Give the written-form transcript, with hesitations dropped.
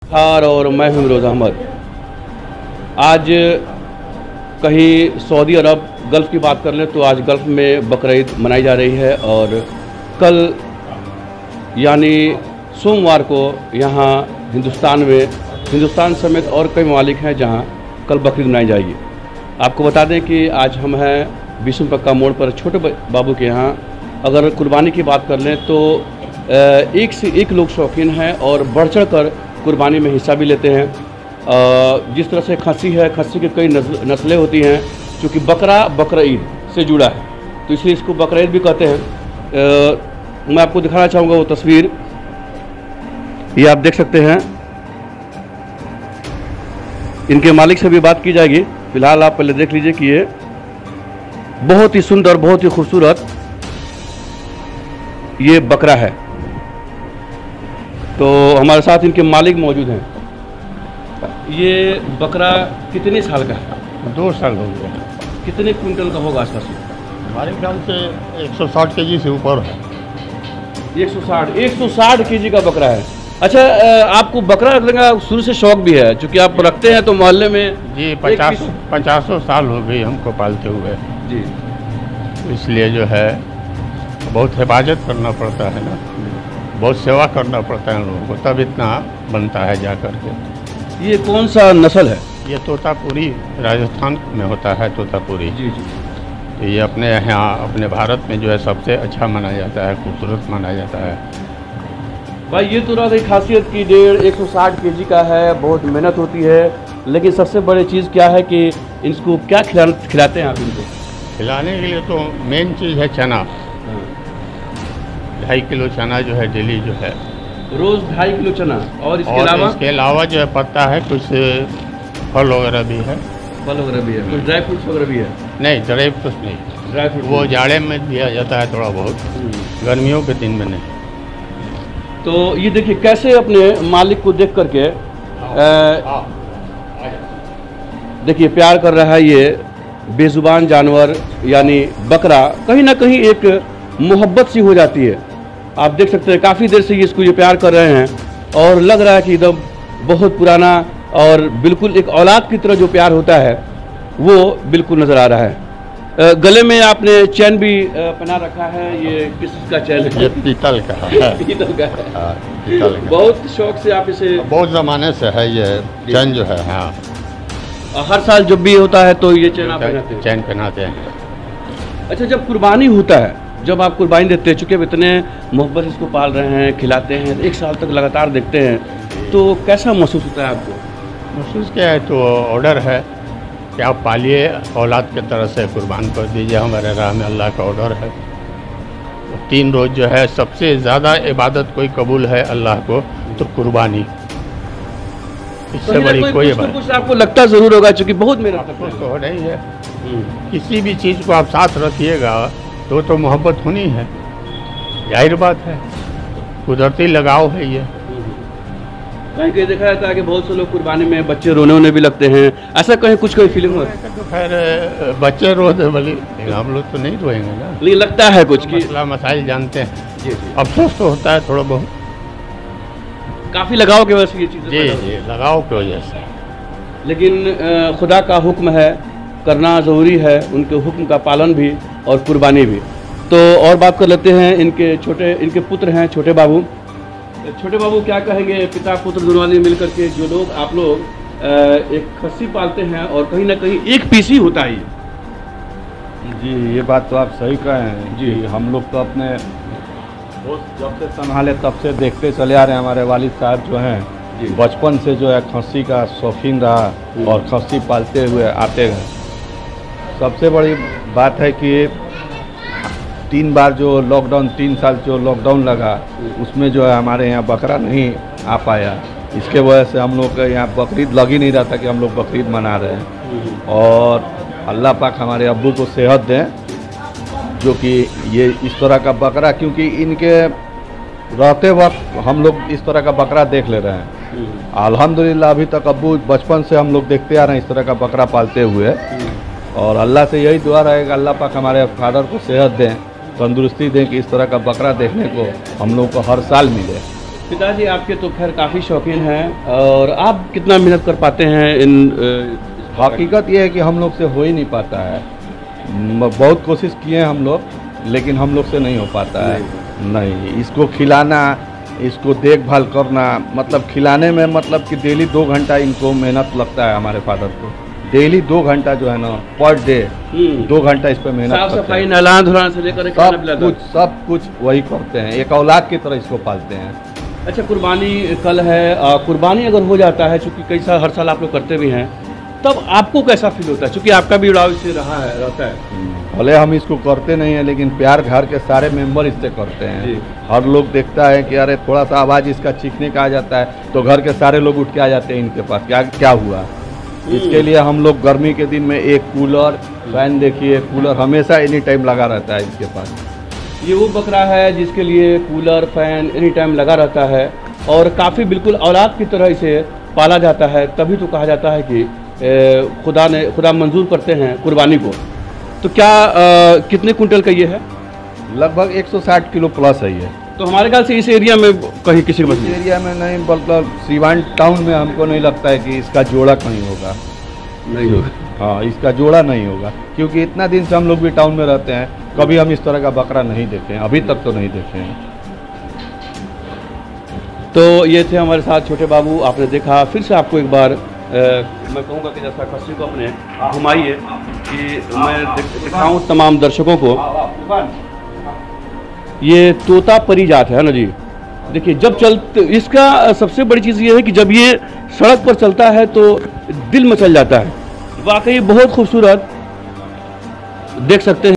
खार और मैं हूं रोज़ अहमद। आज कहीं सऊदी अरब गल्फ़ की बात कर लें तो आज गल्फ़ में बकरीद मनाई जा रही है और कल यानी सोमवार को यहाँ हिंदुस्तान समेत और कई ममालिक हैं जहाँ कल बकरीद मनाई जाएगी। आपको बता दें कि आज हम हैं विष्णु पक्का मोड़ पर छोटे बाबू के यहाँ। अगर कुर्बानी की बात कर लें तो एक से एक लोग शौकीन हैं और बढ़ चढ़ कर कुर्बानी में हिस्सा भी लेते हैं। जिस तरह से खस्सी है, खस्सी की कई नस्लें होती हैं, क्योंकि बकरा ईद से जुड़ा है तो इसलिए इसको बकरा ईद भी कहते हैं। मैं आपको दिखाना चाहूँगा वो तस्वीर, ये आप देख सकते हैं। इनके मालिक से भी बात की जाएगी। फिलहाल आप पहले देख लीजिए कि ये बहुत ही सुंदर, बहुत ही खूबसूरत ये बकरा है। तो हमारे साथ इनके मालिक मौजूद हैं। ये बकरा कितने साल का है? 2 साल हो गया। कितने क्विंटल का होगा आसपास? हमारे ख्याल से 160 केजी से ऊपर है। 160 केजी का बकरा है। अच्छा, आपको बकरा रखने का शुरू से शौक भी है, क्योंकि आप रखते हैं तो मोहल्ले में जी 50 साल हो गई हमको पालते हुए जी। इसलिए जो है बहुत हिफाजत करना पड़ता है ना, बहुत सेवा करना पड़ता है लोगों को, तब इतना बनता है जा कर के। ये कौन सा नस्ल है? ये तोतापुरी राजस्थान में होता है, तोतापुरी जी जी। तो ये अपने यहाँ अपने भारत में जो है सबसे अच्छा माना जाता है, खूबसूरत माना जाता है। भाई ये तो रहा खासियत की 160 केजी का है, बहुत मेहनत होती है, लेकिन सबसे बड़ी चीज़ क्या है कि इसको क्या खिलाते हैं आप इनको? खिलाने के लिए तो मेन चीज़ है चना। 2.5 किलो चना जो है डेली जो है, रोज़ 2.5 किलो चना। और इसके अलावा जो है पत्ता है, कुछ फल वगैरह भी है। फल वगैरह भी है, कुछ ड्राई फ्रूट्स वगैरह भी है? नहीं, ड्राई फ्रूट्स नहीं। ड्राई फ्रूट वो जाड़े में दिया जाता है थोड़ा बहुत, गर्मियों के दिन में नहीं। तो ये देखिए कैसे अपने मालिक को देख करके देखिए प्यार कर रहा है। ये बेजुबान जानवर यानी बकरा कहीं ना कहीं एक मोहब्बत सी हो जाती है। आप देख सकते हैं काफ़ी देर से इसको ये प्यार कर रहे हैं और लग रहा है कि एकदम बहुत पुराना और बिल्कुल एक औलाद की तरह जो प्यार होता है वो बिल्कुल नज़र आ रहा है। गले में आपने चैन भी पहना रखा है। ये किस का चैन है? ये पीतल का है। पीतल का है। हाँ, पीतल का। बहुत शौक से आप इसे? बहुत ज़माने से है ये चैन जो है। हाँ, हर साल जब भी होता है तो ये चैन आप पहनाते हैं? चैन पहनाते हैं। अच्छा, जब कुर्बानी होता है, जब आप कुर्बानी देते हैं, चूँकि इतने मोहब्बत इसको पाल रहे हैं, खिलाते हैं, 1 साल तक लगातार देखते हैं, तो कैसा महसूस होता है आपको? महसूस क्या है, तो ऑर्डर है कि आप पालिए, औलाद की तरह से कुर्बान कर दीजिए, हमारे राह में अल्लाह का ऑर्डर है। 3 रोज़ जो है सबसे ज़्यादा इबादत कोई कबूल है अल्लाह को तो कुर्बानी, इससे बड़ी कोई बात। कुछ आपको लगता ज़रूर होगा, चूँकि बहुत मेहनत तो हो रही है। किसी भी चीज़ को आप साथ रखिएगा तो मोहब्बत होनी है, जाहिर बात है, कुदरती लगाव है ये। कहीं देखा जाता है कि बहुत से लोग कुर्बानी में बच्चे रोने भी लगते हैं, ऐसा कहीं कुछ कोई फीलिंग हो? तो खैर बच्चे रो दे भले, हम लोग तो नहीं रोएंगे ना, लेकिन लगता है कुछ कि मसला मसाइल जानते हैं। जी जी। अफसोस तो होता है थोड़ा बहुत, काफ़ी लगाव की वजह से ये चीज़। जी, लगाव की वजह से। लेकिन खुदा का हुक्म है, करना ज़रूरी है, उनके हुक्म का पालन भी और कुर्बानी भी। तो और बात कर लेते हैं, इनके पुत्र हैं छोटे बाबू। छोटे बाबू क्या कहेंगे, पिता पुत्र दोनों वाले मिल करके जो लोग आप लोग एक खस्सी पालते हैं और कहीं ना कहीं एक पीस ही होता है ये? जी, ये बात तो आप सही कहे हैं जी। हम लोग तो अपने जब से संभाले तब से देखते चले आ रहे हैं। हमारे वालिद साहब जो हैं बचपन से जो है खस्सी का शौकीन रहा और खस्सी पालते हुए आते हैं। सबसे बड़ी बात है कि 3 बार जो लॉकडाउन, 3 साल जो लॉकडाउन लगा उसमें जो है हमारे यहाँ बकरा नहीं आ पाया। इसके वजह से हम लोग के यहाँ बकरीद लग ही नहीं रहा था कि हम लोग बकरीद मना रहे हैं। और अल्लाह पाक हमारे अब्बू को सेहत दें, जो कि ये इस तरह का बकरा, क्योंकि इनके रहते वक्त हम लोग इस तरह का बकरा देख ले रहे हैं। अल्हम्दुलिल्लाह अभी तक अब्बू बचपन से हम लोग देखते आ रहे हैं इस तरह का बकरा पालते हुए। और अल्लाह से यही दुआ रहेगा अल्लाह पाक हमारे फादर को सेहत दें, तंदुरुस्ती दें कि इस तरह का बकरा देखने को हम लोग को हर साल मिले। पिताजी आपके तो खैर काफ़ी शौकीन हैं, और आप कितना मेहनत कर पाते हैं इन हकीकत ये है कि हम लोग से हो ही नहीं पाता है। बहुत कोशिश किए हैं हम लोग, लेकिन हम लोग से नहीं हो पाता है। नहीं, इसको खिलाना, इसको देखभाल करना, मतलब खिलाने में मतलब कि डेली 2 घंटा इनको मेहनत लगता है। हमारे फादर को डेली 2 घंटा जो है ना, पर डे 2 घंटा इस पर मेहनत करते हैं। साफ सफाई, नहलान धुलान से लेकर सब कुछ वही करते हैं। एक औलाद की तरह इसको पालते हैं। अच्छा, कुर्बानी कल है, कुर्बानी अगर हो जाता है, चूँकि कई साल हर साल आप लोग करते भी हैं, तब आपको कैसा फील होता है? चूँकि आपका भी जुड़ाव इससे रहता है। भले हम इसको करते नहीं हैं, लेकिन प्यार घर के सारे मेंबर इससे करते हैं। हर लोग देखता है कि अरे थोड़ा सा आवाज़ इसका चीखने का आ जाता है, तो घर के सारे लोग उठ के आ जाते हैं इनके पास, क्या हुआ। इसके लिए हम लोग गर्मी के दिन में एक कूलर, फैन, देखिए कूलर हमेशा एनी टाइम लगा रहता है इसके पास। ये वो बकरा है जिसके लिए कूलर, फैन एनी टाइम लगा रहता है, और काफ़ी बिल्कुल औलाद की तरह इसे पाला जाता है। तभी तो कहा जाता है कि खुदा मंजूर करते हैं कुर्बानी को। तो क्या कितने कुंटल का ये है? लगभग 160 किलो प्लस है ये। तो हमारे ख्याल से इस एरिया में कहीं किसी के इस एरिया में नहीं, मतलब सीवान टाउन में हमको नहीं लगता है कि इसका जोड़ा कहीं होगा। नहीं होगा। हाँ, इसका जोड़ा नहीं होगा, क्योंकि इतना दिन से हम लोग भी टाउन में रहते हैं, कभी हम इस तरह का बकरा नहीं देखे हैं, अभी तक तो नहीं देखे हैं। तो ये थे हमारे साथ छोटे बाबू। आपने देखा, फिर से आपको एक बार मैं कहूँगा कि जैसा खस्सी को अपने घुमाइए कि मैं दिखाऊँ तमाम दर्शकों को। ये तोता परी जात है ना जी। देखिए, जब इसका सबसे बड़ी चीज़ ये है कि जब ये सड़क पर चलता है तो दिल मचल जाता है। वाकई बहुत खूबसूरत, देख सकते हैं।